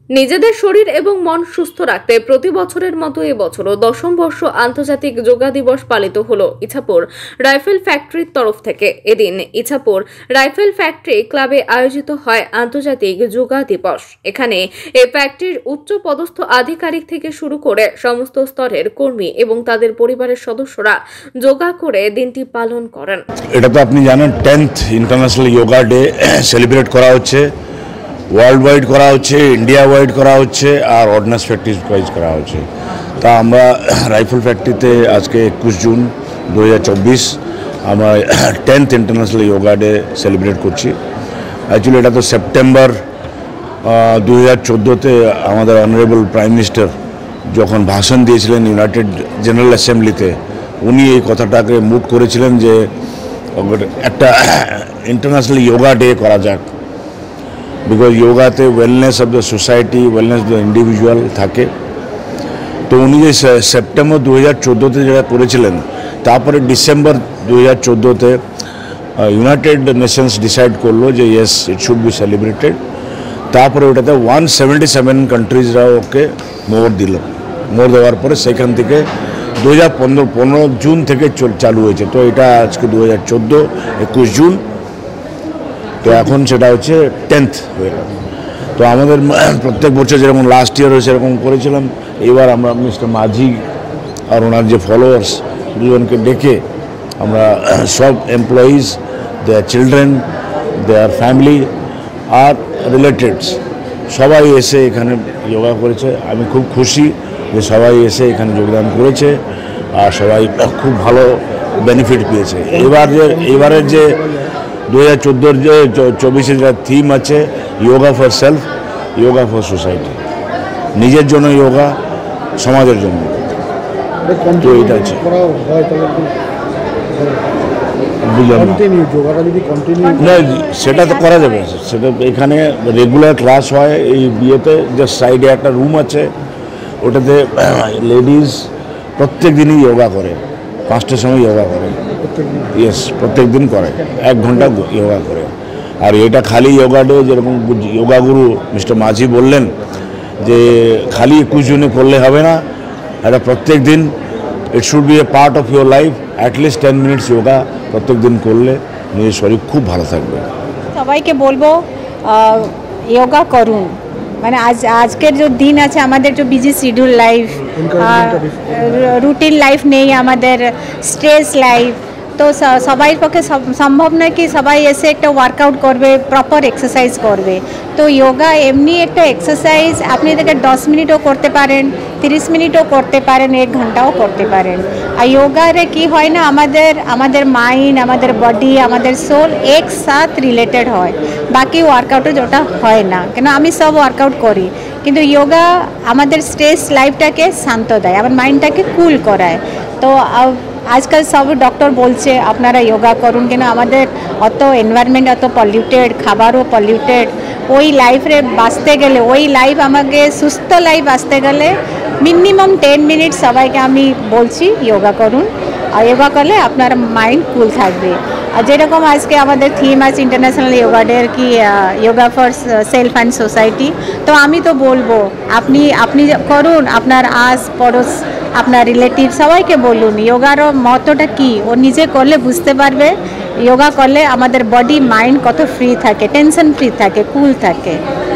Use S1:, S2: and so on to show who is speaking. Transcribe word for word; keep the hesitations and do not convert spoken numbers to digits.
S1: নিজেদের শরীর এবং মন সুস্থ রাখতে প্রতি বছরের মতো এবছরও দশম বর্ষ আন্তর্জাতিক যোগা দিবস পালিত হলো ইছাপুর রাইফেল ফ্যাক্টরির তরফ থেকে। এদিন ইছাপুর রাইফেল ফ্যাক্টরি ক্লাবে আয়োজিত হয় আন্তর্জাতিক যোগা দিবস। এখানে এই ফ্যাক্টরির উচ্চ পদস্থ আধিকারিক থেকে শুরু করে সমস্ত স্তরের কর্মী এবং তাদের পরিবারের সদস্যরা যোগা করে দিনটি পালন করেন।
S2: এটা তো আপনি জানেন tenth International Yoga Day celebrate করা হচ্ছে, ওয়ার্ল্ড ওয়াইড করা হচ্ছে, ইন্ডিয়া ওয়াইড করা হচ্ছে আর অর্ডিন্যান্স ফ্যাক্টরি ওয়াইজ করা হচ্ছে। তা আমরা রাইফেল ফ্যাক্টরিতে আজকে একুশ জুন দু হাজার চব্বিশ আমরা tenth International Yoga Day celebrate করছি। অ্যাকচুয়ালি এটা তো সেপ্টেম্বর দু হাজার চোদ্দোতে আমাদের অনারেবল প্রাইম মিনিস্টার যখন ভাষণ দিয়েছিলেন ইউনাইটেড জেনারেল অ্যাসেম্বলিতে, উনি এই কথাটাকে মুভ করেছিলেন যে একটা ইন্টারন্যাশনাল যোগা ডে করা যাক, বিকজ যোগাতে wellness of the society, wellness of the individual থাকে। তো উনি যে সেপ্টেম্বর দু হাজার চোদ্দোতে যেটা করেছিলেন, তারপরে ডিসেম্বর দু হাজার চোদ্দোতে ইউনাইটেড নেশনস ডিসাইড করলো যে yes it should be celebrated. তারপরে ওটাতে ওয়ান সেভেন্টি সেভেন কান্ট্রিজরা ওকে মোড় দিল। মোড় দেওয়ার পরে সেখান থেকে দু হাজার পনেরো পনেরো জুন থেকে চালু হয়েছে। তো এটা আজকে দু হাজার চোদ্দো একুশ জুন, তো এখন সেটা হচ্ছে টেন্থ হয়ে গেল। তো আমাদের প্রত্যেক বছর যেরকম লাস্ট ইয়ারও সেরকম করেছিলাম, এবার আমরা মিস্টার মাঝি আর ওনার যে ফলোয়ার্স দুজনকে ডেকে আমরা সব employees, their children, their family আর রিলেটেডস সবাই এসে এখানে যোগা করেছে। আমি খুব খুশি যে সবাই এসে এখানে যোগদান করেছে আর সবাই খুব ভালো বেনিফিট পেয়েছে। এবার যে এবারের যে দু হাজার চোদ্দোর যে চব্বিশের যে থিম আছে yoga for self, yoga for society, নিজের জন্য যোগা, সমাজের জন্য। তো এটা আছে, না সেটা তো করা যাবে, সেটা এখানে রেগুলার ক্লাস হয়। এই বিয়েতে জাস্ট সাইডে একটা রুম আছে, ওটাতে লেডিস প্রত্যেক দিনই যোগা করে, পাঁচটার সময় যোগা করে। ইয়েস, প্রত্যেক দিন করে, এক ঘন্টা যোগা করে। আর এটা খালি যোগা ডে, যেরকম যোগা গুরু মিস্টার মাঝি বললেন যে খালি একুশ জনে করলে হবে না, এটা প্রত্যেক দিন it should be a part of your life. At least ten minutes yoga প্রত্যেক দিন করলে নিজের শরীর খুব ভালো থাকবে।
S3: সবাইকে বলবো যোগা করুন। মানে আজ আজকের যে দিন আছে, আমাদের যে busy schedule life, routine life নেই, আমাদের স্ট্রেস লাইফ, তো সবাই পক্ষে সম্ভব নয় কি সবাই এসে একটা ওয়ার্কআউট করবে, প্রপার এক্সারসাইজ করবে। তো যোগা এমনি একটা এক্সারসাইজ, আপনি এটাকে দশ মিনিটও করতে পারেন, তিরিশ মিনিটও করতে পারেন, এক ঘন্টাও করতে পারেন। আর যোগারে কি হয় না, আমাদের আমাদের মাইন্ড, আমাদের বডি, আমাদের সোল একসাথ রিলেটেড হয়। বাকি ওয়ার্কআউটে যেটা হয় না, কেন আমি সব ওয়ার্কআউট করি, কিন্তু যোগা আমাদের স্ট্রেস লাইফটাকে শান্ত দেয়, আমার মাইন্ডটাকে কুল করায়। তো আজকাল সব ডক্টর বলছে আপনারা যোগা করুন, কেন আমাদের অত এনভায়রনমেন্ট অত পলিউটেড, খাবারও পলিউটেড। ওই লাইফে বাঁচতে গেলে, ওই লাইফ আমাকে সুস্থ লাইফ বাঁচতে গেলে মিনিমাম টেন মিনিট সবাইকে আমি বলছি যোগা করুন। আর যোগা করলে আপনার মাইন্ড কুল থাকবে। আর যেরকম আজকে আমাদের থিম আছে ইন্টারন্যাশনাল যোগা ডে কি yoga for self and society, তো আমি তো বলবো আপনি আপনি করুন, আপনার আস পড়োশ, আপনার রিলেটিভ সবাইকে বলুন যোগার মহত্বটা কী। ও নিজে করলে বুঝতে পারবে যোগা করলে আমাদের বডি মাইন্ড কত ফ্রি থাকে, টেনশন ফ্রি থাকে, কুল থাকে।